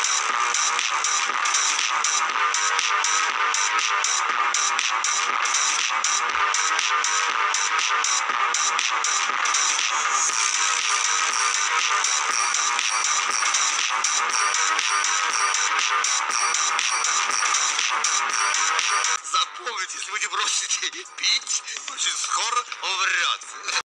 Запомните, если вы не бросите пить, очень скоро умрете.